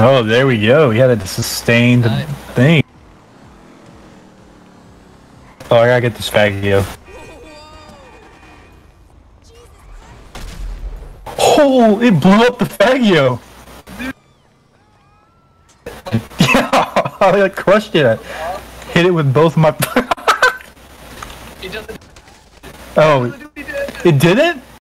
Oh, there we go. He had a sustained thing. Oh, I gotta get this Faggio. Oh, it blew up the Faggio. Yeah, I like crushed it. Hit it with both my. Oh, it didn't?